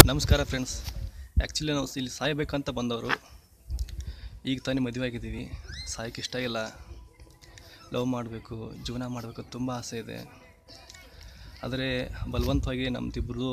ನಮಸ್ಕಾರ friends. Actually ನಾವು ಇಲ್ಲಿ ಸಾಯಬೇಕಂತ ಬಂದವರು. ಈಗ ತಾನೇ ಮದುವೆ ಆಗಿದ್ದೀವಿ. ಸಾಯಕ್ಕೆ ಇಷ್ಟ ಇಲ್ಲ, ಲವ್ ಮಾಡಬೇಕು, ಜೀವನ ಮಾಡಬೇಕು ತುಂಬ ಆಸೆ ಇದೆ. ಆದರೆ ಬಲವಂತವಾಗಿ ನಮ್ಮದಿಬ್ಬರು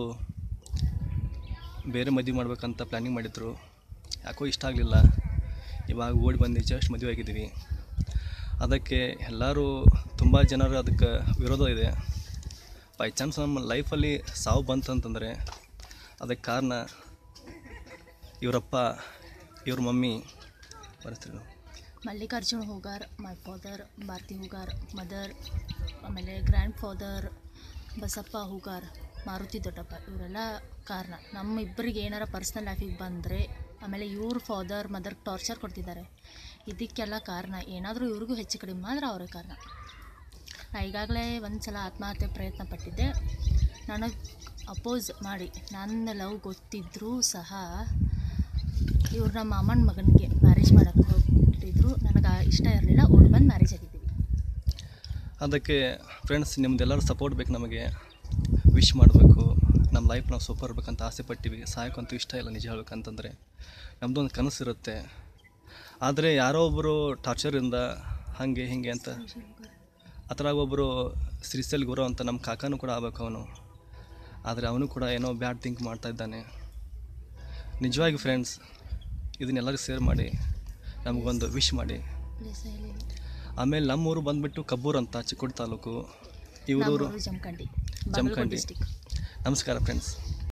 ಬೇರೆ ಮದುವೆ ಮಾಡಬೇಕಂತ ಪ್ಲ್ಯಾನಿಂಗ್ ಮಾಡಿದ್ರು. ಯಾಕೋ ಇಷ್ಟ ಆಗಲಿಲ್ಲ. ಇವಾಗ ಓಡಿ ಬಂದು ಜಸ್ಟ್ ಮದುವೆ ಆಗಿದ್ದೀವಿ. ಅದಕ್ಕೆ ಎಲ್ಲರೂ ತುಂಬ ಜನರು ಅದಕ್ಕೆ ವಿರೋಧ ಇದೆ. ಬೈ ಚಾನ್ಸ್ ನಮ್ಮ ಲೈಫಲ್ಲಿ ಸಾವು ಬಂತಂತಂದರೆ ಅದಕ್ಕೆ ಕಾರಣ ಇವರಪ್ಪ, ಇವ್ರ ಮಮ್ಮಿ ಬರ್ತಾರೆ. Mallikarjun Hoogar, my father Bharati Hoogar, mother, ಆಮೇಲೆ ಗ್ರ್ಯಾಂಡ್ ಫಾದರ್ ಬಸಪ್ಪ ಹೂಗಾರ್, ಮಾರುತಿ ದೊಡ್ಡಪ್ಪ, ಇವರೆಲ್ಲ ಕಾರಣ. ನಮ್ಮ ಇಬ್ಬರಿಗೆ ಏನಾರ ಪರ್ಸ್ನಲ್ ಲೈಫಿಗೆ ಬಂದರೆ, ಆಮೇಲೆ ಇವ್ರ ಫಾದರ್ ಮದರ್ ಟಾರ್ಚರ್ ಕೊಡ್ತಿದ್ದಾರೆ. ಇದಕ್ಕೆಲ್ಲ ಕಾರಣ ಏನಾದರೂ ಇವ್ರಿಗೂ ಹೆಚ್ಚು ಕಡಿಮೆ ಆದರೆ ಅವರೇ ಕಾರಣ. ನಾ ಈಗಾಗಲೇ ಒಂದು ಸಲ ಆತ್ಮಹತ್ಯೆ ಪ್ರಯತ್ನ ಪಟ್ಟಿದ್ದೆ. ನನಗೆ ಅಪೋಸ್ ಮಾಡಿ ನನ್ನ ಲವ್ ಗೊತ್ತಿದ್ದರೂ ಸಹ ಇವ್ರು ನಮ್ಮ ಮಾಮನ ಮಗನಿಗೆ ಮ್ಯಾರೇಜ್ ಮಾಡೋಕ್ಕೆ ಹೋಗ್ತಿದ್ರು. ನನಗೆ ಇಷ್ಟ ಇರಲಿಲ್ಲ, ಓಡಿ ಬಂದು ಮ್ಯಾರೇಜ್ ಆಗಿದ್ದೀವಿ. ಅದಕ್ಕೆ ಫ್ರೆಂಡ್ಸ್, ನಿಮ್ಮದೆಲ್ಲರೂ ಸಪೋರ್ಟ್ ಬೇಕು. ನಮಗೆ ವಿಶ್ ಮಾಡಬೇಕು, ನಮ್ಮ ಲೈಫ್ ನಾವು ಸೂಪರ್ ಇರಬೇಕಂತ ಆಸೆ ಪಟ್ಟಿವಿ. ಸಾಯೋಕ್ಕಂತೂ ಇಷ್ಟ ಇಲ್ಲ. ನಿಜ ಹೇಳ್ಬೇಕಂತಂದರೆ ನಮ್ಮದೊಂದು ಕನಸಿರುತ್ತೆ. ಆದರೆ ಯಾರೋ ಒಬ್ಬರು ಟಾರ್ಚರಿಂದ ಹಾಗೆ ಹೀಗೆ ಅಂತ ಅದ್ರಾಗ ಒಬ್ಬರು ಶ್ರೀಶೈಲ್ ಗುರು ಅಂತ ನಮ್ಮ ಕಾಕಾನೂ ಕೂಡ ಆಗಬೇಕು ಅವನು. ಆದರೆ ಅವನು ಕೂಡ ಏನೋ ಬ್ಯಾಡ್ ಥಿಂಕ್ ಮಾಡ್ತಾ ಇದ್ದಾನೆ. ನಿಜವಾಗಿ ಫ್ರೆಂಡ್ಸ್, ಇದನ್ನೆಲ್ಲರಿಗೂ ಶೇರ್ ಮಾಡಿ, ನಮಗೊಂದು ವಿಶ್ ಮಾಡಿ. ಆಮೇಲೆ ನಮ್ಮೂರು ಬಂದುಬಿಟ್ಟು ಕಬ್ಬೂರು ಅಂತ, ಚಿಕ್ಕೋಡಿ ತಾಲೂಕು. ಇವರೂರು ಜಮಖಂಡಿ. ಜಮಖಂಡಿ. ನಮಸ್ಕಾರ ಫ್ರೆಂಡ್ಸ್.